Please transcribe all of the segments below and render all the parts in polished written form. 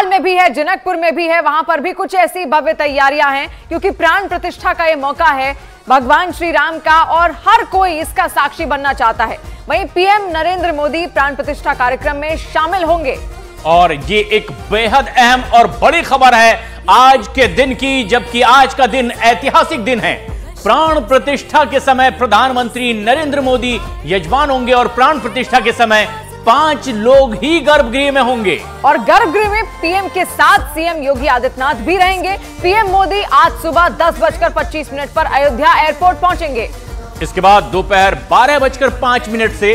भोपाल में भी है, जनकपुर में भी है, वहां पर भी कुछ ऐसी भव्य तैयारियां हैं क्योंकि प्राण प्रतिष्ठा का ये मौका है भगवान श्री राम का और हर कोई इसका साक्षी बनना चाहता है। वहीं पीएम नरेंद्र मोदी प्राण प्रतिष्ठा कार्यक्रम में शामिल होंगे। और ये एक बेहद अहम और बड़ी खबर है आज के दिन की, जबकि आज का दिन ऐतिहासिक दिन है। प्राण प्रतिष्ठा के समय प्रधानमंत्री नरेंद्र मोदी यजमान होंगे और प्राण प्रतिष्ठा के समय 5 लोग ही गर्भगृह में होंगे और गर्भगृह में पीएम के साथ सीएम योगी आदित्यनाथ भी रहेंगे। पीएम मोदी आज सुबह 10:25 पर अयोध्या एयरपोर्ट पहुंचेंगे। इसके बाद दोपहर 12:05 से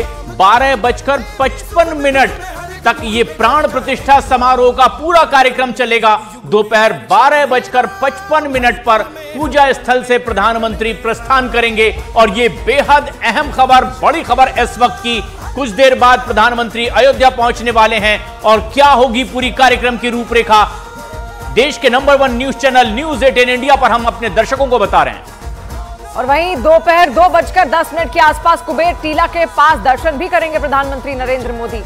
12:55 तक ये प्राण प्रतिष्ठा समारोह का पूरा कार्यक्रम चलेगा। दोपहर 12:55 पर पूजा स्थल से प्रधानमंत्री प्रस्थान करेंगे और ये बेहद अहम खबर, बड़ी खबर इस वक्त की। कुछ देर बाद प्रधानमंत्री अयोध्या पहुंचने वाले हैं और क्या होगी पूरी कार्यक्रम की रूपरेखा, देश के number 1 news channel news 18 India पर हम अपने दर्शकों को बता रहे हैं। और वहीं दोपहर 2:10 के आसपास कुबेर टीला के पास दर्शन भी करेंगे प्रधानमंत्री नरेंद्र मोदी।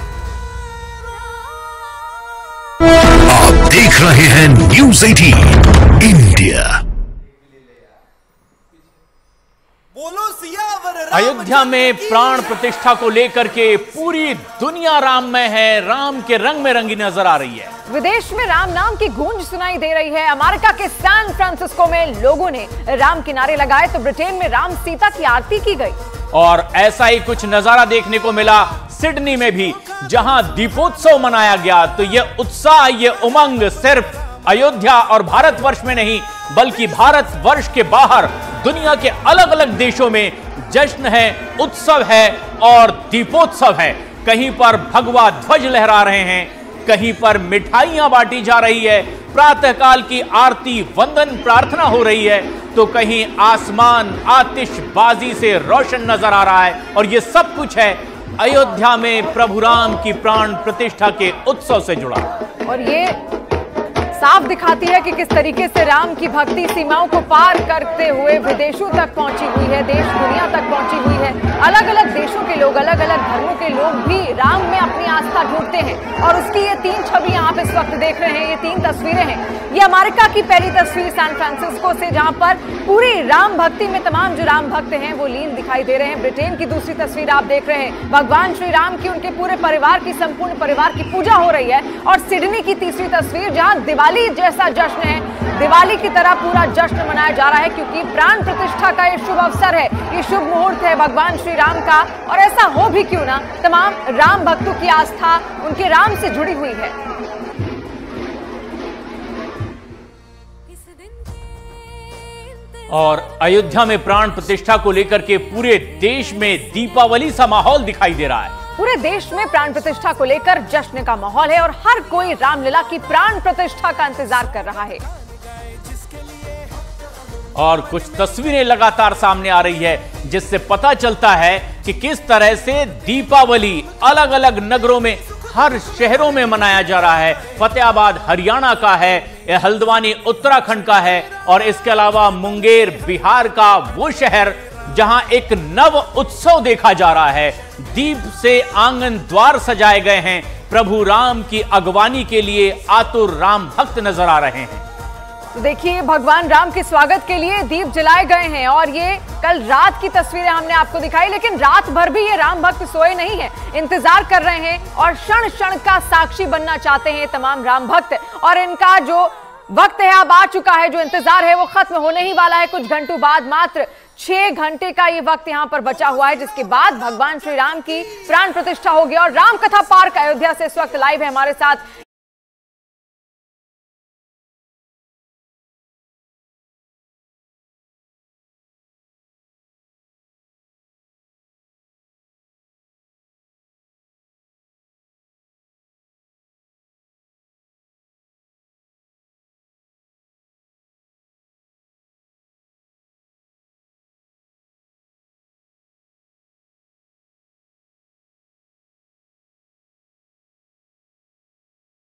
आप देख रहे हैं न्यूज 18 इंडिया। अयोध्या में प्राण प्रतिष्ठा को लेकर के पूरी दुनिया राममय है, राम के रंग में रंगी नजर आ रही है। विदेश में राम नाम की गूंज सुनाई दे रही है। अमेरिका के सैन फ्रांसिस्को में लोगों ने राम के नारे लगाए तो ब्रिटेन में राम सीता की आरती की गई। और ऐसा ही कुछ नजारा देखने को मिला सिडनी में भी, जहां दीपोत्सव मनाया गया। तो यह उत्साह, यह उमंग सिर्फ अयोध्या और भारतवर्ष में नहीं बल्कि भारतवर्ष के बाहर दुनिया के अलग अलग देशों में जश्न है, उत्सव है और दीपोत्सव है। कहीं पर भगवा ध्वज लहरा रहे हैं, कहीं पर मिठाइयां बांटी जा रही है, प्रातःकाल की आरती वंदन प्रार्थना हो रही है, तो कहीं आसमान आतिशबाजी से रोशन नजर आ रहा है। और यह सब कुछ है अयोध्या में प्रभु राम की प्राण प्रतिष्ठा के उत्सव से जुड़ा। और ये साफ दिखाती है कि किस तरीके से राम की भक्ति सीमाओं को पार करते हुए विदेशों तक पहुंची हुई है, देश दुनिया तक पहुंची हुई है। अलग अलग देशों के लोग, अलग अलग धर्मों के लोग भी राम में अपनी आस्था ढूंढते हैं और उसकी ये 3 छवि आप इस वक्त देख रहे हैं। ये 3 तस्वीरें हैं। ये अमेरिका की पहली तस्वीर सैन फ्रांसिस्को से, जहां पर पूरी राम भक्ति में तमाम जो राम भक्त हैं वो लीन दिखाई दे रहे हैं। ब्रिटेन की दूसरी तस्वीर आप देख रहे हैं, भगवान श्री राम की, उनके पूरे परिवार की, संपूर्ण परिवार की पूजा हो रही है। और सिडनी की तीसरी तस्वीर, जहां दिवाली जैसा जश्न है, दिवाली की तरह पूरा जश्न मनाया जा रहा है क्योंकि प्राण प्रतिष्ठा का ये शुभ अवसर है, ये शुभ मुहूर्त है भगवान श्री राम का। और ऐसा हो भी क्यों ना, तमाम राम भक्तों की आस्था उनके राम से जुड़ी हुई है। और अयोध्या में प्राण प्रतिष्ठा को लेकर के पूरे देश में दीपावली सा माहौल दिखाई दे रहा है। पूरे देश में प्राण प्रतिष्ठा को लेकर जश्न का माहौल है और हर कोई रामलीला की प्राण प्रतिष्ठा का इंतजार कर रहा है। और कुछ तस्वीरें लगातार सामने आ रही है जिससे पता चलता है कि किस तरह से दीपावली अलग अलग नगरों में, हर शहरों में मनाया जा रहा है। फतेहाबाद हरियाणा का है, हल्द्वानी उत्तराखंड का है और इसके अलावा मुंगेर बिहार का वो शहर जहां एक नव उत्सव देखा जा रहा है। दीप से आंगन द्वार सजाए गए हैं। प्रभु राम की अगवानी के लिए आतुर राम भक्त नजर आ रहे हैं। तो देखिए, भगवान राम के स्वागत के लिए दीप जलाए गए हैं और ये कल रात की तस्वीरें हमने आपको दिखाई, लेकिन रात भर भी ये राम भक्त सोए नहीं हैं, इंतजार कर रहे हैं और क्षण क्षण का साक्षी बनना चाहते हैं तमाम राम भक्त। और इनका जो वक्त है अब आ चुका है, जो इंतजार है वो खत्म होने ही वाला है। कुछ घंटों बाद, मात्र 6 घंटे का ये वक्त यहाँ पर बचा हुआ है, जिसके बाद भगवान श्री राम की प्राण प्रतिष्ठा होगी। और राम कथा पार्क अयोध्या से इस वक्त लाइव है हमारे साथ